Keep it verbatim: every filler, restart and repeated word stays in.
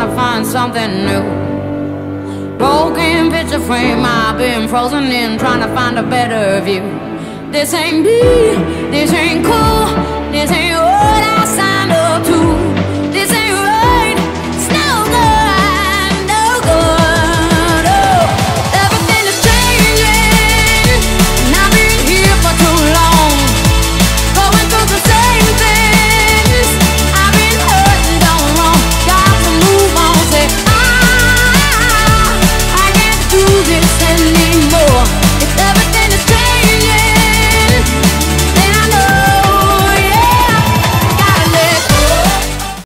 to find something new. Broken picture frame, I've been frozen in, trying to find a better view. This ain't me, this ain't cool, this ain't what I signed up to.